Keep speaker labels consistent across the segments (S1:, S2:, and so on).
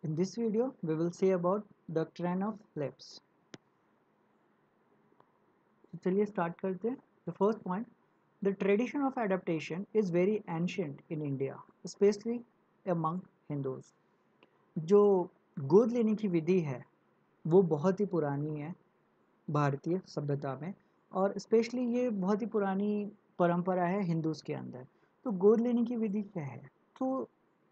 S1: In this video, we will see about doctrine of lapse. तो चलिए start करते हैं. The first point, the tradition of adaptation is very ancient in India, especially among Hindus. जो गोद लेने की विधि है वो बहुत ही पुरानी है भारतीय सभ्यता में, और स्पेशली ये बहुत ही पुरानी परंपरा है हिंदूज के अंदर. तो गोद लेने की विधि क्या है? तो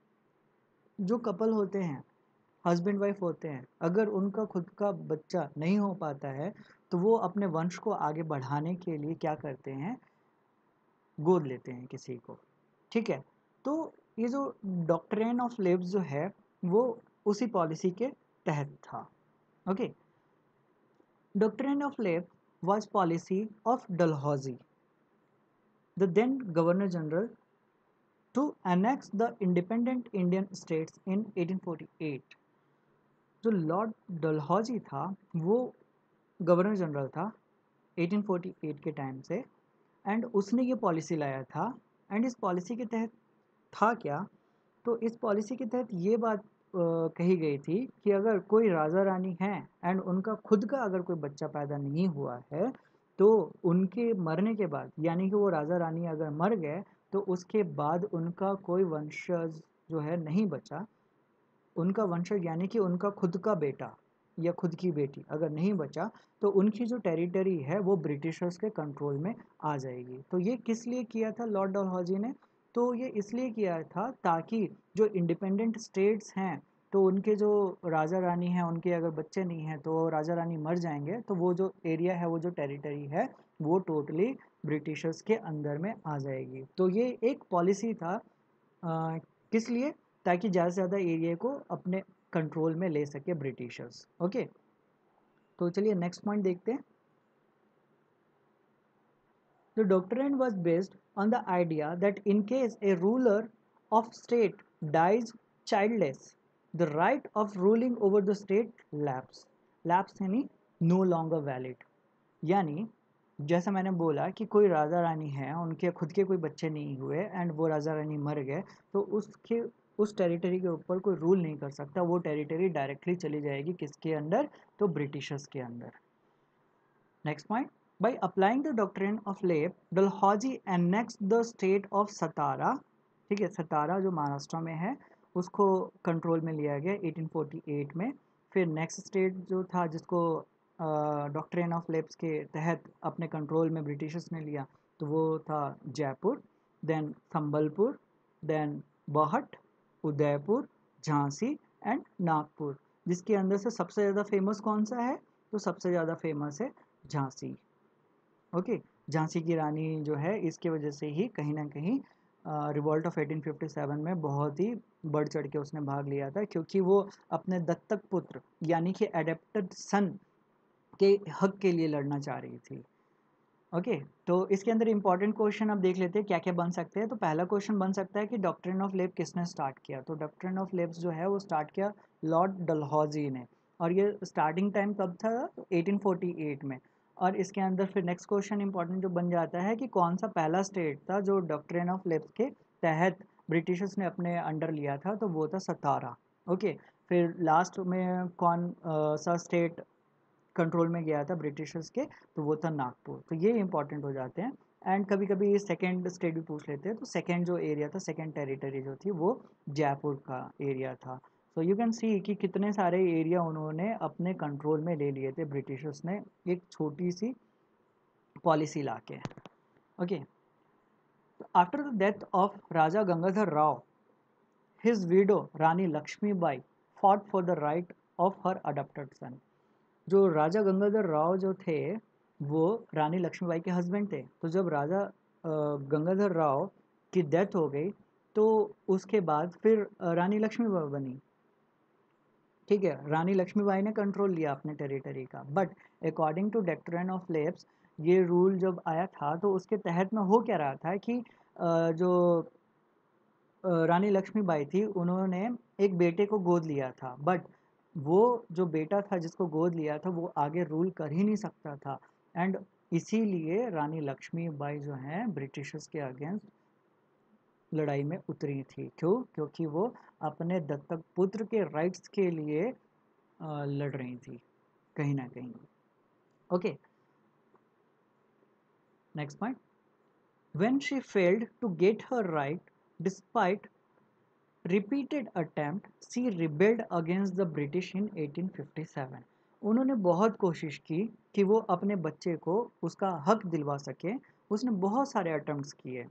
S1: जो कपल होते हैं, हस्बैंड वाइफ होते हैं, अगर उनका खुद का बच्चा नहीं हो पाता है तो वो अपने वंश को आगे बढ़ाने के लिए क्या करते हैं? गोद लेते हैं किसी को. ठीक है. तो ये जो डॉक्ट्रिन ऑफ लेब्स जो है वो उसी पॉलिसी के तहत था. Okay. Doctrine of lapse was policy of Dalhousie, the then governor general, to annex the independent Indian states in 1848. जो लॉर्ड डलहौजी था वो गवर्नर जनरल था 1848 के टाइम से, एंड उसने ये पॉलिसी लाया था. एंड इस पॉलिसी के तहत था क्या? तो इस पॉलिसी के तहत ये बात कही गई थी कि अगर कोई राजा रानी है एंड उनका खुद का अगर कोई बच्चा पैदा नहीं हुआ है तो उनके मरने के बाद, यानी कि वो राजा रानी अगर मर गए तो उसके बाद उनका कोई वंशज जो है नहीं बचा, उनका वंशज यानी कि उनका खुद का बेटा या खुद की बेटी अगर नहीं बचा तो उनकी जो टेरिटरी है वो ब्रिटिशर्स के कंट्रोल में आ जाएगी. तो ये किस लिए किया था लॉर्ड डलहौजी ने? तो ये इसलिए किया था ताकि जो इंडिपेंडेंट स्टेट्स हैं तो उनके जो राजा रानी हैं उनके अगर बच्चे नहीं हैं तो राजा रानी मर जाएंगे, तो वो जो एरिया है, वो जो टेरिटरी है, वो टोटली ब्रिटिशर्स के अंदर में आ जाएगी. तो ये एक पॉलिसी था. किस लिए? ताकि ज़्यादा से ज़्यादा एरिया को अपने कंट्रोल में ले सके ब्रिटिशर्स. ओके. तो चलिए नेक्स्ट पॉइंट देखते हैं. The doctrine was based on the idea that in case a ruler of state dies childless, the right of ruling over the state lapse. Lapse यानी नो लॉन्गर वैलिड. यानी जैसा मैंने बोला कि कोई राजा रानी है, उनके खुद के कोई बच्चे नहीं हुए एंड वो राजा रानी मर गए, तो उसके उस टेरिटरी के ऊपर कोई रूल नहीं कर सकता. वो टेरिटरी डायरेक्टली चली जाएगी किसके अंदर? तो ब्रिटिशर्स के अंदर. Next point. By applying the doctrine of lapse, Dalhousie annexed the state of Satara. ठीक है, सतारा जो महाराष्ट्र में है उसको कंट्रोल में लिया गया 1848 में. फिर नेक्स्ट स्टेट जो था जिसको डॉक्ट्रिन ऑफ लेप्स के तहत अपने कंट्रोल में ब्रिटिशर्स ने लिया तो वो था Jaipur, then Sambalpur, then Baghat, Udaipur, Jhansi and Nagpur. जिसके अंदर से सबसे ज़्यादा फेमस कौन सा है? तो सबसे ज़्यादा फेमस है झांसी. ओके. झांसी की रानी जो है इसके वजह से ही कहीं ना कहीं रिवॉल्ट ऑफ 1857 में बहुत ही बढ़ चढ़ के उसने भाग लिया था, क्योंकि वो अपने दत्तक पुत्र यानी कि एडेप्टेड सन के हक के लिए लड़ना चाह रही थी. ओके. तो इसके अंदर इंपॉर्टेंट क्वेश्चन अब देख लेते हैं क्या क्या बन सकते हैं. तो पहला क्वेश्चन बन सकता है कि डॉक्ट्रिन ऑफ लेप किसने स्टार्ट किया? तो डॉक्ट्रिन ऑफ लेप्स जो है वो स्टार्ट किया लॉर्ड डलहौजी ने. और ये स्टार्टिंग टाइम कब था? 1848 में. और इसके अंदर फिर नेक्स्ट क्वेश्चन इंपॉर्टेंट जो बन जाता है कि कौन सा पहला स्टेट था जो डॉक्ट्रिन ऑफ लेप्स के तहत ब्रिटिशर्स ने अपने अंडर लिया था? तो वो था सतारा. ओके. फिर लास्ट में कौन सा स्टेट कंट्रोल में गया था ब्रिटिशर्स के? तो वो था नागपुर. तो ये इंपॉर्टेंट हो जाते हैं. एंड कभी कभी सेकेंड स्टेट भी पूछ लेते हैं. तो सेकेंड जो एरिया था, सेकेंड टेरिटरी जो थी वो जयपुर का एरिया था. सो यू कैन सी कि कितने सारे एरिया उन्होंने अपने कंट्रोल में ले लिए थे ब्रिटिशर्स ने एक छोटी सी पॉलिसी ला के. Okay. After the death of Raja Gangadhar Rao, his widow Rani Lakshmibai fought for the right of her adopted son. जो राजा गंगाधर राव जो थे वो रानी लक्ष्मीबाई के हस्बैंड थे. तो जब राजा गंगाधर राव की डेथ हो गई तो उसके बाद फिर रानी लक्ष्मीबाई बनी. ठीक है, रानी लक्ष्मीबाई ने कंट्रोल लिया अपने टेरिटरी का. But according to doctrine of lapse ये रूल जब आया था तो उसके तहत में हो क्या रहा था कि जो रानी लक्ष्मीबाई थी उन्होंने एक बेटे को गोद लिया था. बट वो जो बेटा था जिसको गोद लिया था वो आगे रूल कर ही नहीं सकता था. एंड इसीलिए रानी लक्ष्मीबाई जो हैं ब्रिटिशर्स के अगेंस्ट लड़ाई में उतरी थी। क्यों? क्योंकि वो अपने दत्तक पुत्र के राइट्स के लिए लड़ रही थी कहीं ना कहीं। Okay, next point. When she failed to get her right despite repeated attempt, she rebelled against the British in 1857। उन्होंने बहुत कोशिश की कि वो अपने बच्चे को उसका हक दिलवा सके। उसने बहुत सारे अटेम्प्ट्स किए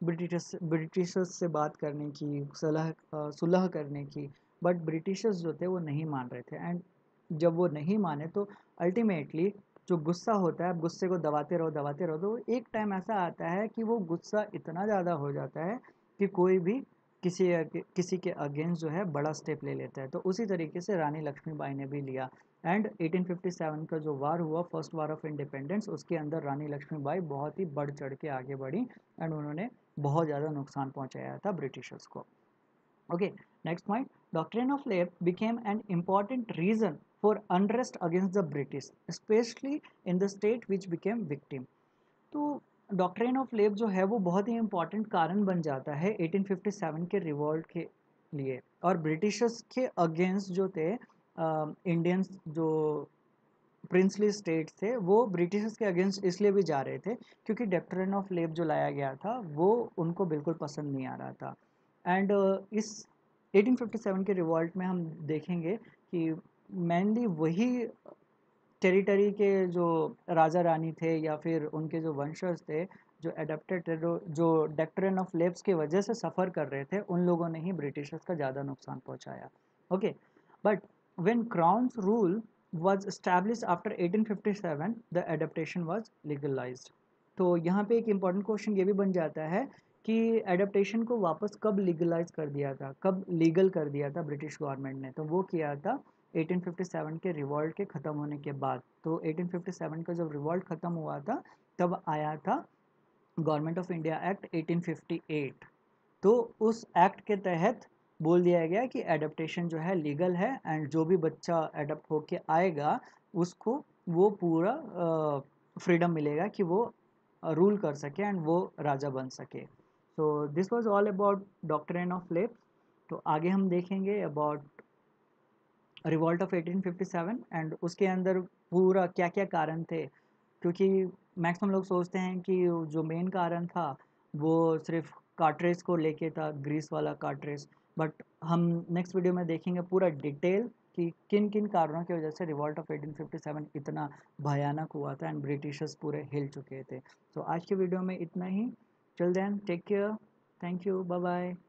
S1: ब्रिटिशर्स से बात करने की, सुलह करने की, बट ब्रिटिशर्स जो थे वो नहीं मान रहे थे। एंड जब वो नहीं माने तो अल्टीमेटली जो गुस्सा होता है, आप गुस्से को दबाते रहो तो एक टाइम ऐसा आता है कि वो गुस्सा इतना ज़्यादा हो जाता है कि कोई भी किसी के अगेंस्ट जो है बड़ा स्टेप ले लेता है। तो उसी तरीके से रानी लक्ष्मीबाई ने भी लिया। एंड 1857 का जो वार हुआ, फर्स्ट वार ऑफ इंडिपेंडेंस, उसके अंदर रानी लक्ष्मीबाई बहुत ही बढ़ चढ़ के आगे बढ़ी एंड उन्होंने बहुत ज़्यादा नुकसान पहुंचाया था ब्रिटिशर्स को। Okay, next point. Doctrine of Leib became an important reason for unrest against the British, especially in the state which became victim. तो डॉक्ट्रिन ऑफ लेब जो है वो बहुत ही इंपॉर्टेंट कारण बन जाता है 1857 के रिवॉल्ट के लिए। और ब्रिटिशर्स के अगेंस्ट जो थे इंडियंस जो प्रिंसली स्टेट थे, वो ब्रिटिशर्स के अगेंस्ट इसलिए भी जा रहे थे क्योंकि डॉक्ट्रिन ऑफ लेब जो लाया गया था वो उनको बिल्कुल पसंद नहीं आ रहा था। एंड इस 1857 के रिवॉल्ट में हम देखेंगे कि मेनली वही टेरिटरी के जो राजा रानी थे या फिर उनके जो वंशज थे, जो एडेप्टेड थे, जो डॉक्ट्रिन ऑफ लेब्स की वजह से सफ़र कर रहे थे, उन लोगों ने ही ब्रिटिशर्स का ज़्यादा नुकसान पहुंचाया। Okay, but when crown's rule was established after 1857 the adaptation was legalized। तो यहाँ पे एक इम्पॉर्टेंट क्वेश्चन ये भी बन जाता है कि एडेप्टेशन को वापस कब लीगलाइज कर दिया था, कब लीगल कर दिया था ब्रिटिश गवर्नमेंट ने? तो वो किया था 1857 के रिवॉल्ट के ख़त्म होने के बाद। तो 1857 का जब रिवॉल्ट ख़त्म हुआ था तब आया था गवर्नमेंट ऑफ इंडिया एक्ट 1858। तो उस एक्ट के तहत बोल दिया गया कि एडप्टेशन जो है लीगल है एंड जो भी बच्चा एडप्ट होके आएगा उसको वो पूरा फ्रीडम मिलेगा कि वो रूल कर सके एंड वो राजा बन सके। So this was all about doctrine of lapse. तो आगे हम देखेंगे अबाउट रिवॉल्ट ऑफ 1857 एंड उसके अंदर पूरा क्या क्या कारण थे। क्योंकि मैक्सिमम लोग सोचते हैं कि जो मेन कारण था वो सिर्फ कार्ट्रेज को लेके था, ग्रीस वाला कार्ट्रेज। बट हम नेक्स्ट वीडियो में देखेंगे पूरा डिटेल कि किन किन कारणों की वजह से रिवॉल्ट ऑफ 1857 इतना भयानक हुआ था एंड ब्रिटिशर्स पूरे हिल चुके थे। तो आज के वीडियो में इतना ही। Till then take care, thank you, bye bye.